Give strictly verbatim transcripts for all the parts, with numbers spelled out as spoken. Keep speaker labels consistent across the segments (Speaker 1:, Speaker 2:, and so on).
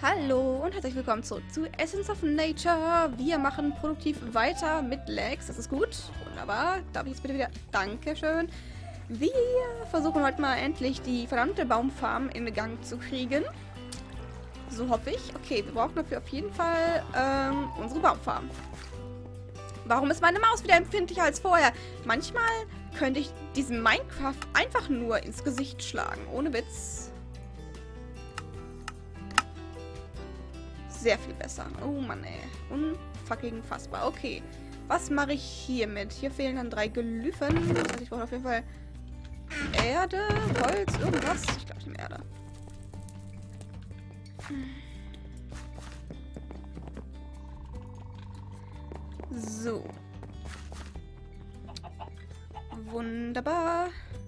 Speaker 1: Hallo und herzlich willkommen zurück zu Essence of Nature. Wir machen produktiv weiter mit Lags. Das ist gut. Wunderbar. Darf ich jetzt bitte wieder... Dankeschön. Wir versuchen heute mal endlich die verdammte Baumfarm in Gang zu kriegen. So hoffe ich. Okay, wir brauchen dafür auf jeden Fall ähm, unsere Baumfarm. Warum ist meine Maus wieder empfindlicher als vorher? Manchmal könnte ich diesen Minecraft einfach nur ins Gesicht schlagen. Ohne Witz. Sehr viel besser. Oh Mann, ey. Unfucking fassbar. Okay. Was mache ich hiermit? Hier fehlen dann drei Glyphen. Das heißt, ich brauche auf jeden Fall Erde, Holz, irgendwas. Ich glaube, ich nehme Erde. So. Wunderbar.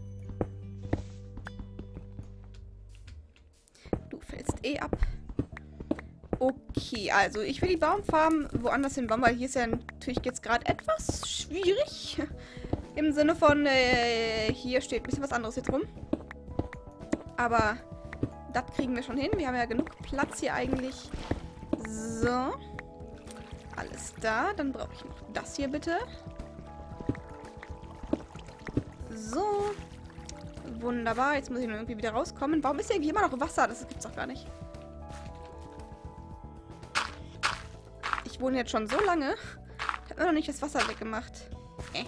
Speaker 1: Du fällst eh ab. Okay, also ich will die Baumfarm woanders hinbauen, weil hier ist ja natürlich jetzt gerade etwas schwierig. Im Sinne von, äh, hier steht ein bisschen was anderes jetzt rum. Aber das kriegen wir schon hin. Wir haben ja genug Platz hier eigentlich. So. Alles da. Dann brauche ich noch das hier bitte. So. Wunderbar. Jetzt muss ich nur irgendwie wieder rauskommen. Warum ist hier irgendwie immer noch Wasser? Das gibt's doch gar nicht. Ich wohne jetzt schon so lange. Ich habe immer noch nicht das Wasser weggemacht. Äh.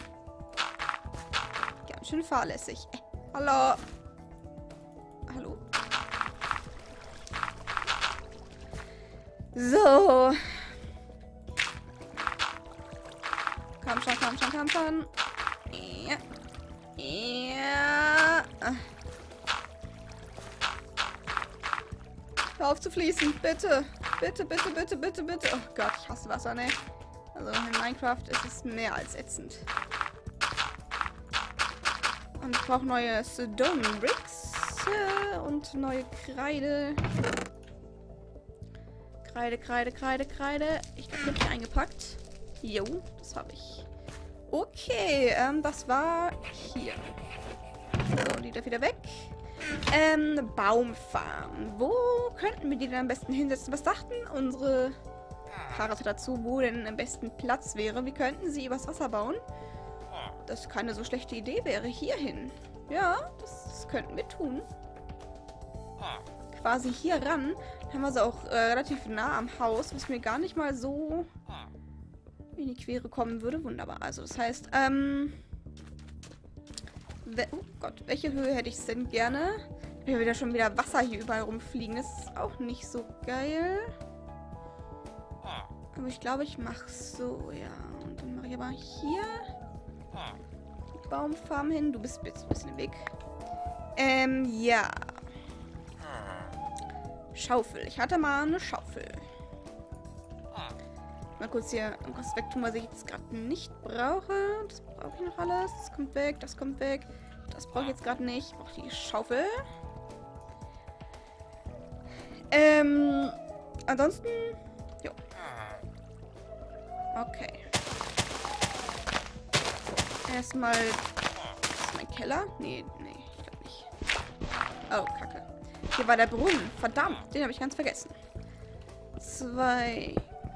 Speaker 1: Ganz schön fahrlässig. Äh. Hallo. Hallo. So. Komm schon, komm schon, komm schon. Ja. Ja. Hör auf zu fließen, bitte. Bitte, bitte, bitte, bitte, bitte. Oh Gott, ich hasse Wasser, ne? Also in Minecraft ist es mehr als ätzend. Und ich brauche neue Stone Bricks äh, und neue Kreide. Kreide, Kreide, Kreide, Kreide. Ich glaube, ich habe eingepackt. Jo, das habe ich. Okay, ähm, das war hier. So, die da wieder weg. Ähm, Baumfarm. Wo könnten wir die denn am besten hinsetzen? Was dachten unsere Fahrer dazu, wo denn am besten Platz wäre? Wir könnten sie übers Wasser bauen. Das keine so schlechte Idee wäre. Hierhin. Ja, das, das könnten wir tun. Quasi hier ran. Dann haben wir sie auch äh, relativ nah am Haus, was mir gar nicht mal so in die Quere kommen würde. Wunderbar. Also das heißt, ähm... Oh Gott, welche Höhe hätte ich es denn gerne? Ich will wieder schon wieder Wasser hier überall rumfliegen. Das ist auch nicht so geil. Aber ich glaube, ich mache so, ja. Und dann mache ich aber hier die Baumfarm hin. Du bist jetzt ein bisschen im Weg. Ähm, ja. Schaufel. Ich hatte mal eine Schaufel. Mal kurz hier irgendwas wegtun, was ich jetzt gerade nicht brauche. Das brauche ich noch alles. Das kommt weg, das kommt weg. Das brauche ich jetzt gerade nicht. Ich brauche die Schaufel. Ähm, ansonsten... Jo. Okay. Erstmal... Ist das mein Keller? Nee, nee, ich glaube nicht. Oh, Kacke. Hier war der Brunnen. Verdammt, den habe ich ganz vergessen. Zwei...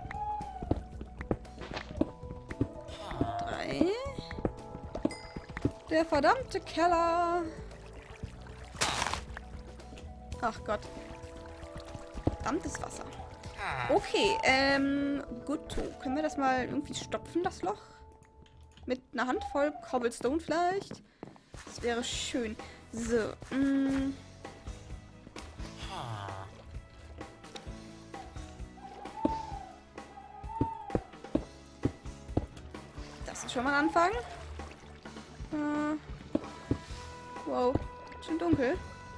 Speaker 1: Der verdammte Keller. Ach Gott. Verdammtes Wasser. Okay, ähm, gut. Können wir das mal irgendwie stopfen, das Loch? Mit einer Handvoll Cobblestone vielleicht? Das wäre schön. So, mh. Das ist schon mal ein Anfang. Uh, wow, schon dunkel.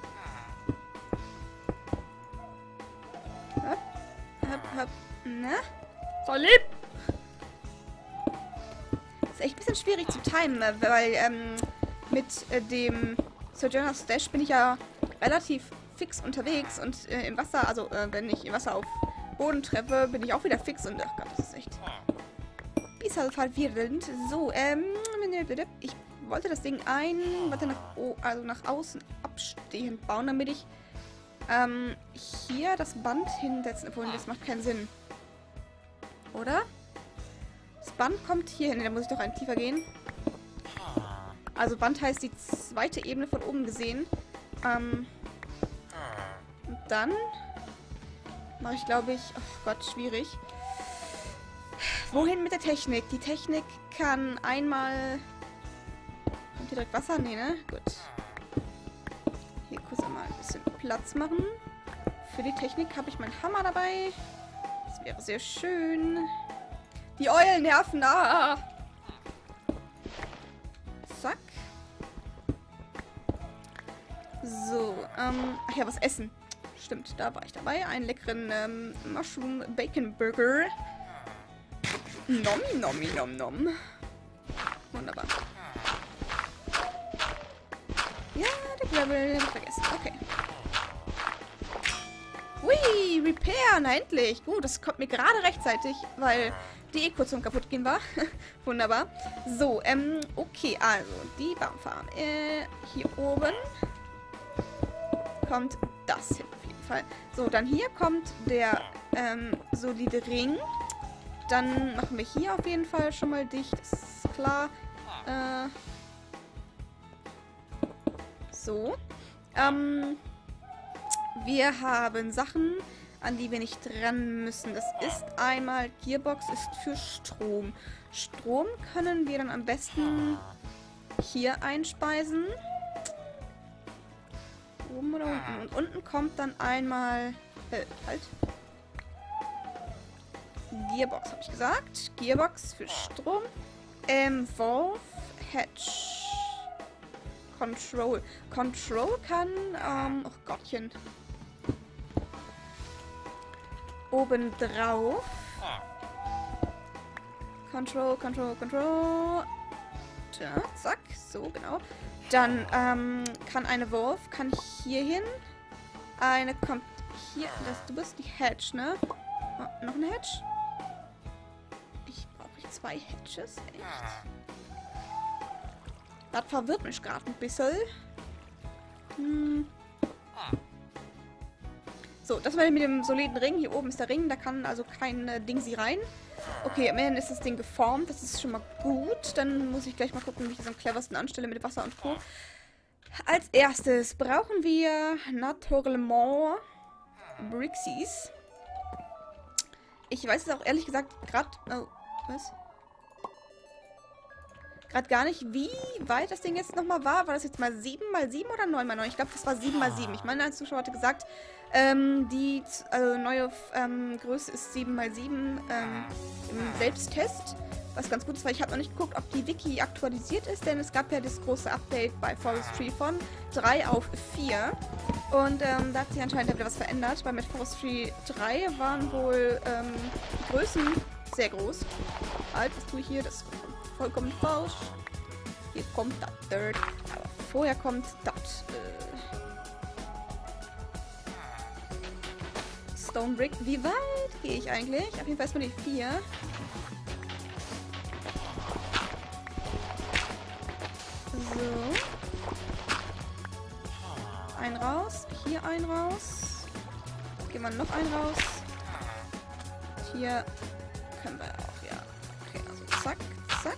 Speaker 1: Hopp, hopp, hopp. Na? So lieb! Ist echt ein bisschen schwierig zu timen, weil ähm, mit äh, dem Sojourner's Dash bin ich ja relativ fix unterwegs und äh, im Wasser, also äh, wenn ich im Wasser auf Boden treffe, bin ich auch wieder fix und ach Gott, das ist echt bisschen verwirrend. So, ähm, ich wollte das Ding ein, warte, nach, oh, also nach außen abstehend bauen, damit ich ähm, hier das Band hinsetzen. Obwohl, das macht keinen Sinn. Oder? Das Band kommt hier hin. Da muss ich doch ein tiefer gehen. Also Band heißt die zweite Ebene von oben gesehen. Ähm, und dann mache ich, glaube ich... Oh Gott, schwierig. Wohin mit der Technik? Die Technik kann einmal... Kommt hier direkt Wasser? Nee, ne? Gut. Hier kurz einmal ein bisschen Platz machen. Für die Technik habe ich meinen Hammer dabei. Das wäre sehr schön. Die Eulen nerven. Ah! Zack. So, ähm... Ach ja, was essen. Stimmt, da war ich dabei. Einen leckeren ähm, Mushroom Bacon Burger. Nomi, nomi, nom, nom. Wunderbar. Ja, der Gravel habe ich vergessen. Okay. Hui, Repair, na endlich. Gut, das kommt mir gerade rechtzeitig, weil die eh kurz zum kaputt gehen war. Wunderbar. So, ähm, okay, also, die Baumfarm. Äh, hier oben kommt das hin auf jeden Fall. So, dann hier kommt der, ähm, solide Ring. Dann machen wir hier auf jeden Fall schon mal dicht, das ist klar. Äh, so. Ähm, wir haben Sachen, an die wir nicht dran müssen. Das ist einmal, Gearbox ist für Strom. Strom können wir dann am besten hier einspeisen. Oben oder unten. Und unten kommt dann einmal, äh, halt. Gearbox, habe ich gesagt. Gearbox für Strom. Ähm, Wolf, Hatch. Control. Control kann, ähm, oh Gottchen. Obendrauf. Control, Control, Control. Da, zack, so, genau. Dann, ähm, kann eine Wolf, kann hier hin. Eine kommt hier, das, du bist die Hatch, ne? Oh, noch eine Hatch? Zwei Hatches? Echt? Das verwirrt mich gerade ein bisschen. Hm. So, das war mit dem soliden Ring. Hier oben ist der Ring. Da kann also kein äh, Dingsi rein. Okay, am Ende ist das Ding geformt. Das ist schon mal gut. Dann muss ich gleich mal gucken, wie ich das am cleversten anstelle mit Wasser und Co. Als erstes brauchen wir naturellement Brixies. Ich weiß es auch ehrlich gesagt gerade... Oh, was? Gerade gar nicht, wie weit das Ding jetzt nochmal war. War das jetzt mal sieben mal sieben oder neun mal neun? Ich glaube, das war sieben mal sieben. Ich meine, ein Zuschauer hatte gesagt, ähm, die also neue ähm, Größe ist sieben mal sieben ähm, im Selbsttest. Was ganz gut ist, weil ich habe noch nicht geguckt, ob die Wiki aktualisiert ist, denn es gab ja das große Update bei Forestry von drei auf vier. Und ähm, da hat sich anscheinend wieder was verändert, weil mit Forestry drei waren wohl ähm, die Größen sehr groß. Halt, was tue ich hier? Das ist vollkommen falsch. Hier kommt das Dirt. Aber vorher kommt das. Äh, Stone Brick. Wie weit gehe ich eigentlich? Auf jeden Fall erstmal die vier. So. Ein raus. Hier ein raus. Gehen wir noch ein raus. Hier können wir auch, ja. Okay, also zack, zack.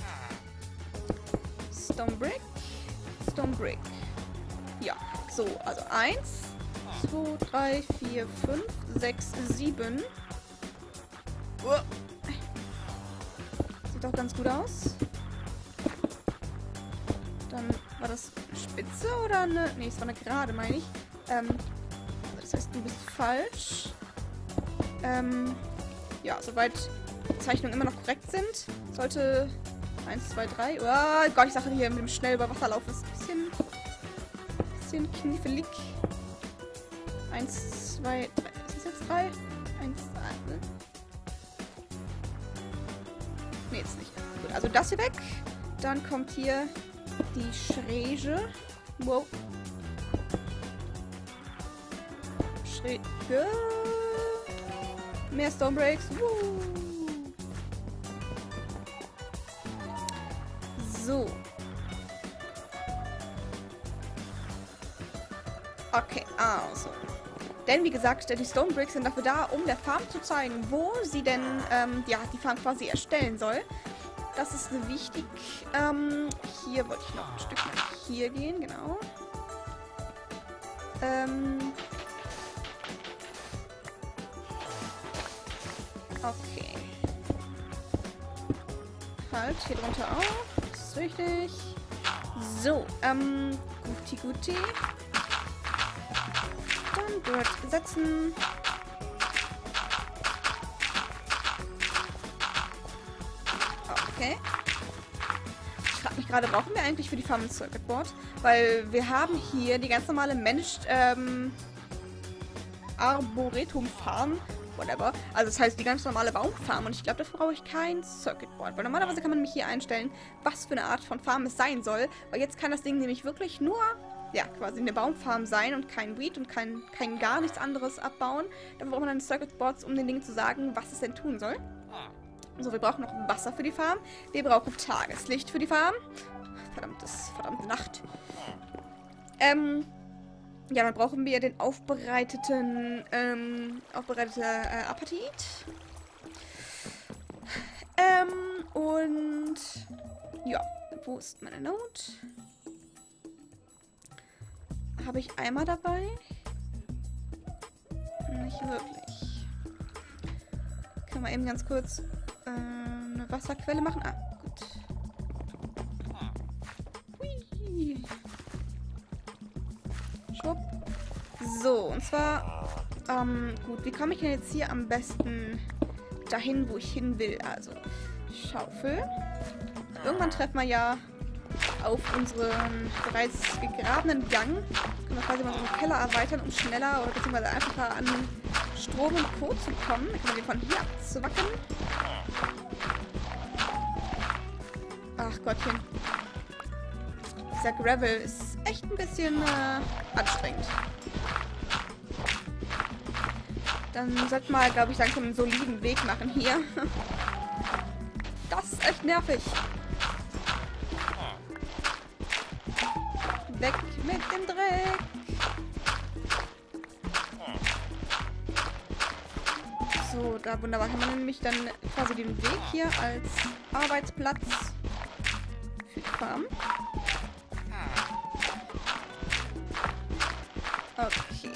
Speaker 1: Stone Brick. Stone Brick. Ja, so, also eins, zwei, drei, vier, fünf, sechs, sieben. Oh. Sieht doch ganz gut aus. Dann war das eine Spitze oder eine... Ne, es war eine Gerade, meine ich. Ähm, also das heißt, du bist falsch. Ähm, ja, soweit die Zeichnungen immer noch korrekt sind, sollte eins, zwei, drei... Oh Gott, ich sage hier mit dem schnell über Wasser laufen ist ein bisschen... bisschen knifflig. eins, zwei, drei... Ist das jetzt drei? eins, zwei... Ne, nee, jetzt nicht. Gut, also das hier weg. Dann kommt hier... die Schräge. Wow. Schräge. Mehr Stone Breaks. Woo. So. Okay, also. Denn wie gesagt, die Stone Bricks sind dafür da, um der Farm zu zeigen, wo sie denn ähm, ja, die Farm quasi erstellen soll. Das ist wichtig. Ähm, hier wollte ich noch ein Stück nach hier gehen, genau. Ähm, okay. Halt, hier drunter auch. Das ist richtig. So, ähm, guti guti. Dann dort setzen. Okay. Ich frage mich gerade, brauchen wir eigentlich für die Farm ein Circuit Board? Weil wir haben hier die ganz normale Managed ähm, Arboretum Farm. Whatever. Also das heißt die ganz normale Baumfarm. Und ich glaube, dafür brauche ich kein Circuit Board. Weil normalerweise kann man nämlich hier einstellen, was für eine Art von Farm es sein soll. Weil jetzt kann das Ding nämlich wirklich nur, ja, quasi eine Baumfarm sein und kein Weed und kein, kein gar nichts anderes abbauen. Dafür braucht man dann Circuit Boards, um den Ding zu sagen, was es denn tun soll. So, wir brauchen noch Wasser für die Farm. Wir brauchen Tageslicht für die Farm. Verdammtes, verdammte Nacht. Ähm... Ja, dann brauchen wir den aufbereiteten, ähm, aufbereitete äh, Appetit. Ähm, und ja, wo ist meine Note? Habe ich Eimer dabei? Nicht wirklich. Können wir eben ganz kurz äh, eine Wasserquelle machen? Ah, gut. Hui. So, und zwar, ähm, gut, wie komme ich denn jetzt hier am besten dahin, wo ich hin will? Also, Schaufel. Irgendwann treffen wir ja auf unseren bereits gegrabenen Gang. Können wir quasi mal unseren Keller erweitern, um schneller oder beziehungsweise einfacher an Strom und Co. zu kommen. Dann können wir den von hier abzwacken. Ach Gottchen. Dieser Gravel ist echt ein bisschen äh, anstrengend. Dann sollten wir, glaube ich, langsam einen soliden Weg machen hier. Das ist echt nervig. Weg mit dem Dreck. So, da wunderbar. Kann man nämlich dann quasi den Weg hier als Arbeitsplatz für die Farm. Okay.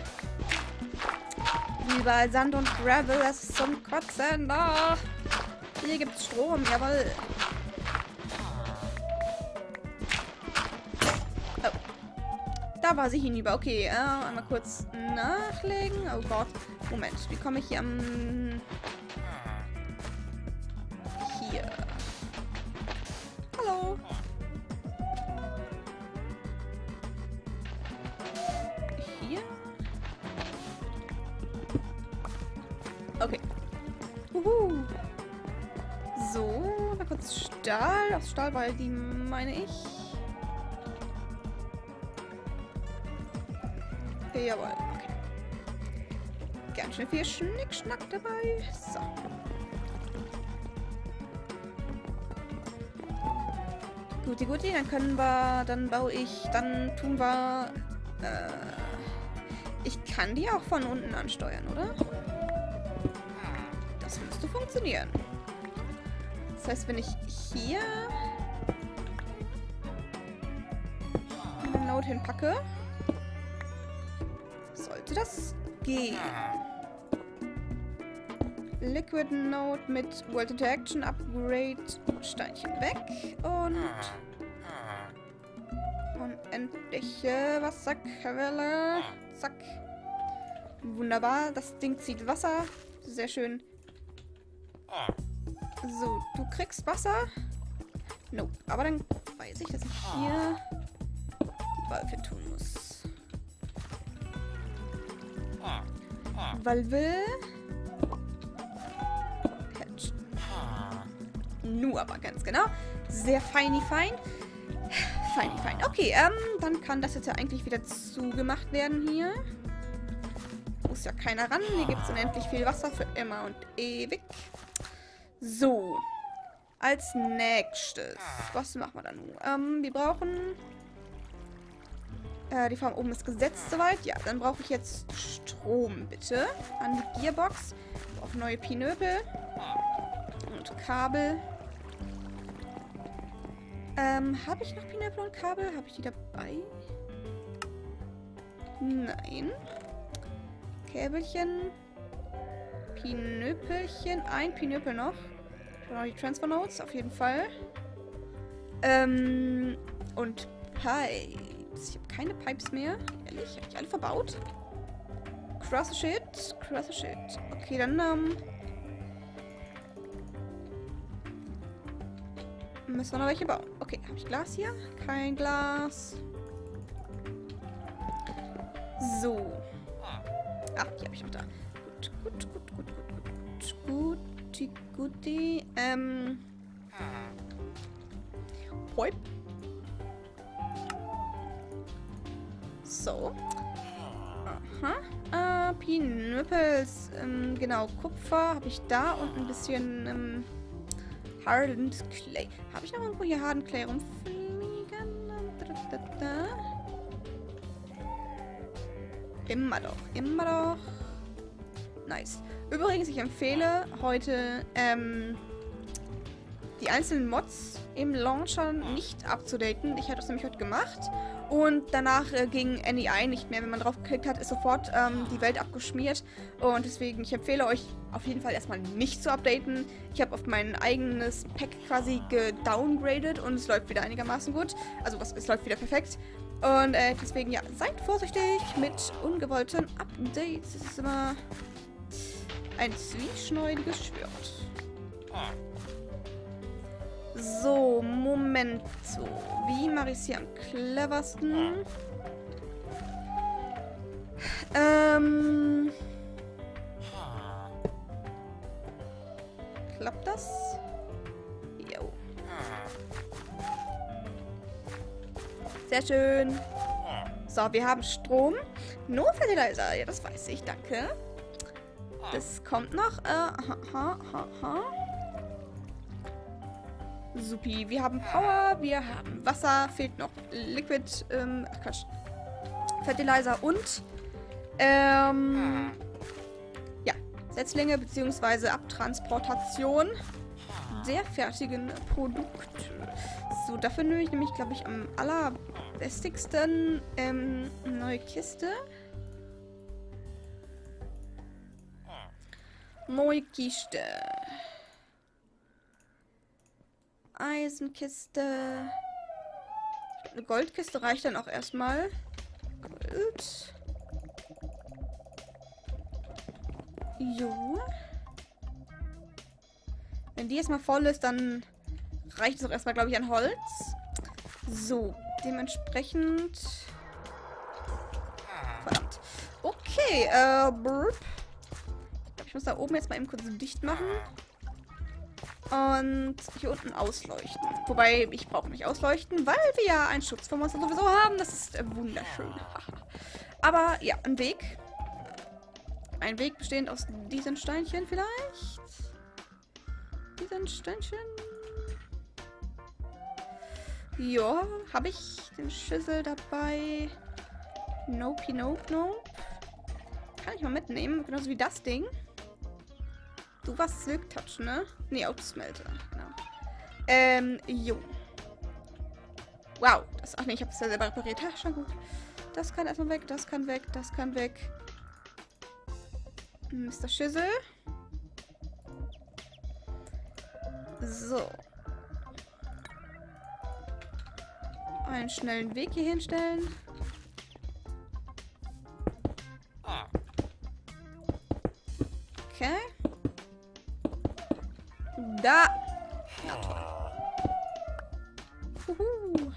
Speaker 1: Überall Sand und Gravel, das ist zum Kotzen. Oh. Hier gibt's Strom, jawohl. Oh. Da war sie hinüber. Okay, äh, einmal kurz nachlegen. Oh Gott. Moment, wie komme ich hier am... Hier. Hallo. Hier. Okay. Uhu. So, mal kurz Stahl. Aus Stahl, weil die meine ich. Jawohl, okay. Ganz schön viel Schnickschnack dabei. So. Guti, guti, dann können wir, dann baue ich, dann tun wir, äh, ich kann die auch von unten ansteuern, oder? Das müsste funktionieren. Das heißt, wenn ich hier eine Note hinpacke, sollte das gehen. Liquid Node mit World Interaction Upgrade Steinchen weg und unendliche Wasserquelle. Zack. Wunderbar. Das Ding zieht Wasser. Sehr schön. So, du kriegst Wasser. Nope. Aber dann weiß ich, dass ich hier die Valve tun muss. Valve. Patch. Nur aber ganz genau. Sehr feini fein. Feini fein. Okay, ähm, dann kann das jetzt ja eigentlich wieder zugemacht werden hier. Muss ja keiner ran. Hier gibt es unendlich viel Wasser für immer und ewig. So. Als nächstes. Was machen wir dann nun? Ähm, wir brauchen Äh, die Farm oben ist gesetzt soweit. Ja, dann brauche ich jetzt Strom, bitte. An die Gearbox. Ich brauche neue Pinöpel. Und Kabel. Ähm, habe ich noch Pinöpel und Kabel? Habe ich die dabei? Nein. Käbelchen. Pinöpelchen. Ein Pinöpel noch. Genau, die Transfer Notes, auf jeden Fall. Ähm, und Pipes. Ich habe keine Pipes mehr. Ehrlich, habe ich alle verbaut? Cross Shit. Cross Shit. Okay, dann, ähm... müssen wir noch welche bauen. Okay, habe ich Glas hier? Kein Glas. So. Ah, die habe ich noch da. Gut, gut, gut, gut, gut, gut. Guti, guti. Ähm. Hoi. So. Aha. Äh, Pinöppels. Ähm, genau, Kupfer habe ich da und ein bisschen, ähm, Hardened Clay. Habe ich noch irgendwo hier Hardened Clay rumfliegen? Da, da, da. Immer doch. Immer doch. Nice. Übrigens, ich empfehle heute, ähm, die einzelnen Mods im Launcher nicht abzudaten. Ich hatte das nämlich heute gemacht. Und danach äh, ging N E I nicht mehr. Wenn man drauf geklickt hat, ist sofort ähm, die Welt abgeschmiert. Und deswegen, ich empfehle euch auf jeden Fall erstmal nicht zu updaten. Ich habe auf mein eigenes Pack quasi gedowngradet und es läuft wieder einigermaßen gut. Also was, es läuft wieder perfekt. Und äh, deswegen, ja, seid vorsichtig mit ungewollten Updates. Das ist immer ein zwieschneidiges Schwert. So, Moment. So, wie mache ich es hier am cleversten? Ähm. Klappt das? Jo. Sehr schön. So, wir haben Strom. No Fertilizer. Ja, das weiß ich. Danke. Das kommt noch. Äh, ha, ha, ha, ha. Supi. Wir haben Power, wir haben Wasser, fehlt noch Liquid, ähm, ach Quatsch, Fertilizer und, ähm, ja, Setzlinge bzw. Abtransportation der fertigen Produkte. So, dafür nehme ich nämlich, glaube ich, am allerbestigsten, ähm, neue Kiste. Neue Kiste. Eisenkiste. Eine Goldkiste reicht dann auch erstmal. Gold. Jo. Wenn die erstmal voll ist, dann reicht es auch erstmal, glaube ich, an Holz. So, dementsprechend. Verdammt. Okay, äh, burp. Ich glaube, ich muss da oben jetzt mal eben kurz dicht machen. Und hier unten ausleuchten. Wobei, ich brauche nicht ausleuchten, weil wir ja einen Schutz vor Monster sowieso haben. Das ist äh, wunderschön. Aber ja, ein Weg. Ein Weg bestehend aus diesen Steinchen vielleicht. Diesen Steinchen. Ja, habe ich den Schüssel dabei. Nope, nope, nope. Kann ich mal mitnehmen, genauso wie das Ding. Du warst Silk Touch, ne? Ne, Autosmelter. Genau. Ähm, jo. Wow. Das, ach ne, ich habe es ja selber repariert. Ha, schon gut. Das kann erstmal weg, das kann weg, das kann weg. Mister Schüssel. So. Einen schnellen Weg hier hinstellen. Okay. Da. Na toll. Uhu.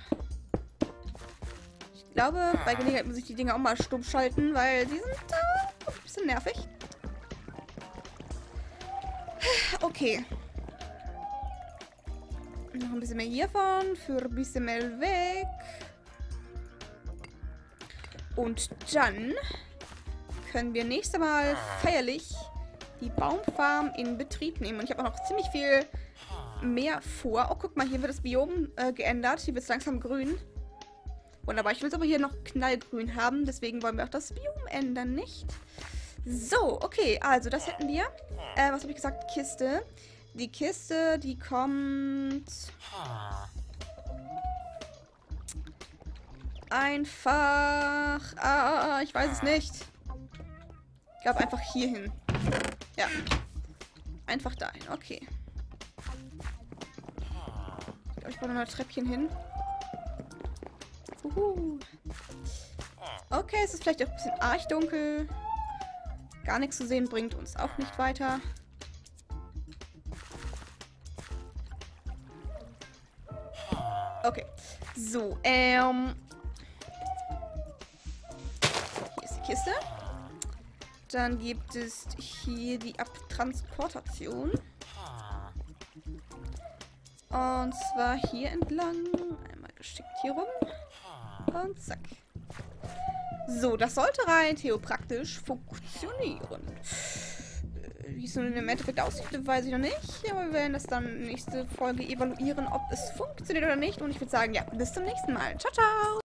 Speaker 1: Ich glaube, bei Gelegenheit muss ich die Dinger auch mal stumm schalten, weil die sind äh, ein bisschen nervig. Okay. Noch ein bisschen mehr hiervon, für ein bisschen mehr weg. Und dann können wir nächstes Mal feierlich die Baumfarm in Betrieb nehmen. Und ich habe auch noch ziemlich viel mehr vor. Oh, guck mal, hier wird das Biom äh, geändert. Hier wird es langsam grün. Wunderbar, ich will es aber hier noch knallgrün haben, deswegen wollen wir auch das Biom ändern, nicht? So, okay, also das hätten wir. Äh, was habe ich gesagt? Kiste. Die Kiste, die kommt... Einfach... Ah, ich weiß es nicht. Ich glaube einfach hier hin. Ja. Einfach dahin, okay. Ich glaube, ich baue noch ein Treppchen hin. Uhu. Okay, es ist vielleicht auch ein bisschen arg dunkel. Gar nichts zu sehen bringt uns auch nicht weiter. Okay. So, ähm... hier ist die Kiste. Dann gibt es hier die Abtransportation. Und zwar hier entlang. Einmal geschickt hier rum. Und zack. So, das sollte rein theopraktisch funktionieren. Wie es nun im Endeffekt aussieht, weiß ich noch nicht. Aber wir werden das dann nächste Folge evaluieren, ob es funktioniert oder nicht. Und ich würde sagen, ja, bis zum nächsten Mal. Ciao, ciao!